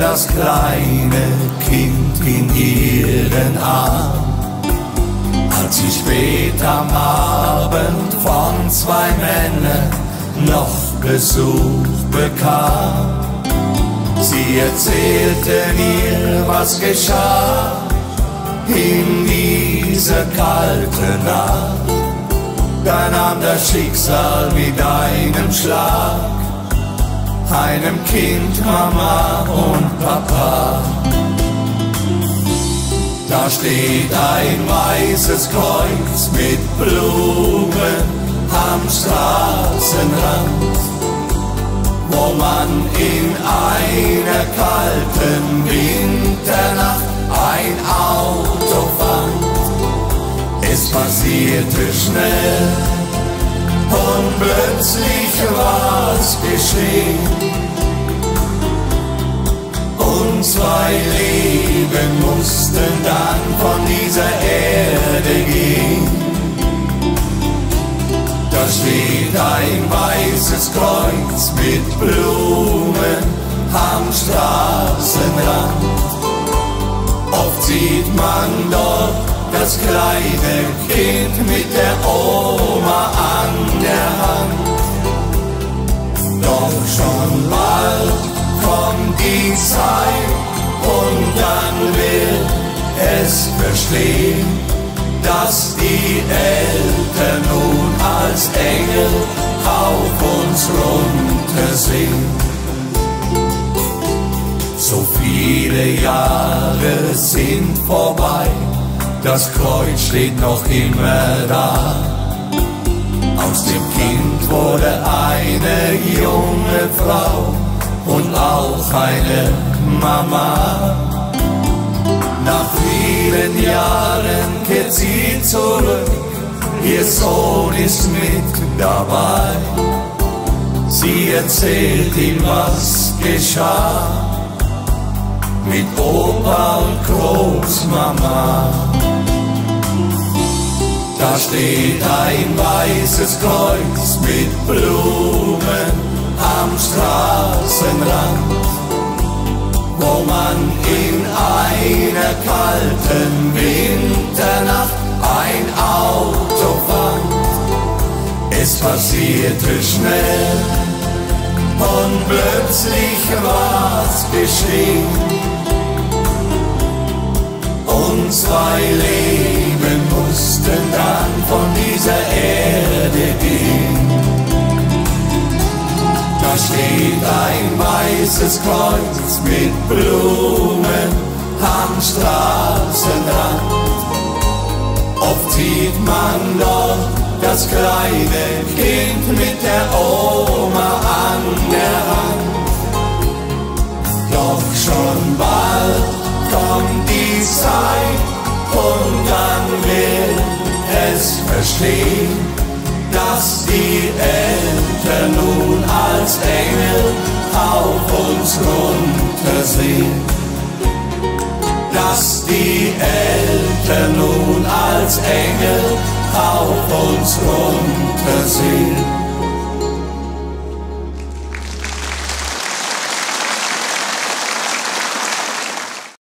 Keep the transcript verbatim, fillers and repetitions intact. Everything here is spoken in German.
das kleine Kind in ihren Arm. Als sie spät am Abend von zwei Männern noch Besuch bekam, sie erzählten ihr, was geschah in dieser kalten Nacht. Da nahm das Schicksal mit einem Schlag einem Kind Mama und Papa. Da steht ein weißes Kreuz mit Blumen am Straßenrand, wo man in einer kalten Winternacht ein Auto fand. Es passierte schnell und plötzlich war's geschehen. Und zwei Leben mussten dann von dieser Erde gehen. Da steht ein weißes Kreuz mit Blumen am Straßenrand. Oft sieht man dort das kleine Kind mit der Oma an der Hand. Doch schon bald kommt die Zeit und dann wird es verstehen, dass die Eltern nun als Engel auf uns runtersehen. So viele Jahre sind vorbei, das Kreuz steht noch immer da. Aus dem Kind wurde eine junge Frau und auch eine Mama. Nach vielen Jahren kehrt sie zurück, ihr Sohn ist mit dabei. Sie erzählt ihm, was geschah mit Opa und Großmama. Da steht ein weißes Kreuz mit Blumen am Straßenrand, wo man in einer kalten Winternacht ein Auto fand. Es passierte schnell und plötzlich war's geschehen. Und zwei Leben mussten dann von dieser Erde gehen. Da steht ein weißes Kreuz mit Blumen am Straßenrand. Oft sieht man dort das kleine Kind mit der Oma an der Hand. Doch schon bald kommt die Zeit und dann wird es verstehen, dass die Eltern nun als Engel auf uns runtersehen. Dass die Eltern nun als Engel auf uns runtersehen.